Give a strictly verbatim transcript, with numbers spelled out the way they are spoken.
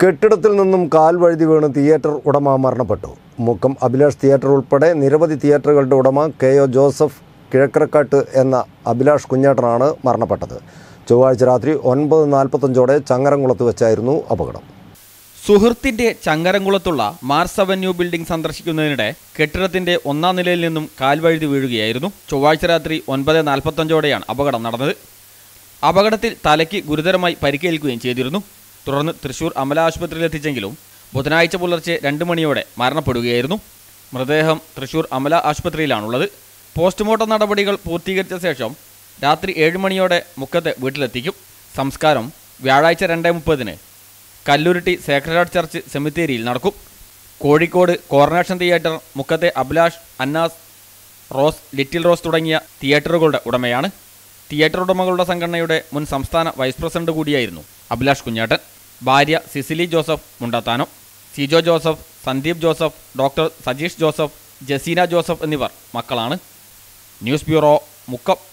കെട്ടിടത്തിൽ നിന്നും കാൽ വഴുതി വീണ് തിയേറ്റർ ഉടമ മരണപ്പെട്ടു. മുക്കം അഭിലാഷ് തിയേറ്റർ ഉൾപ്പെടെ നിരവധി തിയേറ്ററുകളുടെ ഉടമ കെ ഒ ജോസഫ് കിഴക്കരക്കാട്ട് എന്ന അഭിലാഷ് കുഞ്ഞേട്ടനാണ് മരണപ്പെട്ടത്. ചൊവ്വാഴ്ച രാത്രി ഒൻപത് നാൽപ്പത്തഞ്ചോടെ ചങ്ങരംകുളത്ത് വെച്ചായിരുന്നു അപകടം. സുഹൃത്തിന്റെ ചങ്ങരംകുളത്തുള്ള മാർസ് അവന്യൂ ബിൽഡിംഗ് സന്ദർശിക്കുന്നതിനിടെ കെട്ടിടത്തിന്റെ ഒന്നാം നിലയിൽ നിന്നും കാൽവഴുതി വീഴുകയായിരുന്നു. ചൊവ്വാഴ്ച രാത്രി ഒൻപത് നാൽപ്പത്തഞ്ചോടെയാണ് അപകടം നടന്നത്. അപകടത്തിൽ തലയ്ക്ക് ഗുരുതരമായി പരിക്കേൽക്കുകയും ചെയ്തിരുന്നു. തുടർന്ന് തൃശൂർ അമല ആശുപത്രിയിലെത്തിച്ചെങ്കിലും ബുധനാഴ്ച പുലർച്ചെ രണ്ട് മണിയോടെ മരണപ്പെടുകയായിരുന്നു. മൃതദേഹം തൃശൂർ അമല ആശുപത്രിയിലാണുള്ളത്. പോസ്റ്റ്മോർട്ടം നടപടികൾ പൂർത്തീകരിച്ച ശേഷം രാത്രി ഏഴ് മണിയോടെ മുക്കത്തെ വീട്ടിലെത്തിക്കും. സംസ്കാരം വ്യാഴാഴ്ച രണ്ട് മുപ്പതിന് കല്ലുരുട്ടി സേക്രഡ് ഹാർട്ട് ചർച്ച് സെമിത്തേരിയിൽ നടക്കും. കോഴിക്കോട് കോർണേഷൻ തിയേറ്റർ മുക്കത്തെ Abhilash, Anna's, Rose, Little Rose തുടങ്ങിയ തിയേറ്ററുകളുടെ ഉടമയാണ്. തിയേറ്റർ ഉടമകളുടെ സംഘടനയുടെ മുൻ സംസ്ഥാന വൈസ് പ്രസിഡന്റ് കൂടിയായിരുന്നു അഭിലാഷ് കുഞ്ഞേട്ടൻ. ഭാര്യ സിസിലി ജോസഫ് മുണ്ടത്താനം, സിജോ ജോസഫ്, സന്ദീപ് ജോസഫ്, ഡോക്ടർ സജീഷ് ജോസഫ്, ജസീന ജോസഫ് എന്നിവർ മക്കളാണ്. News bureau, Mukkam.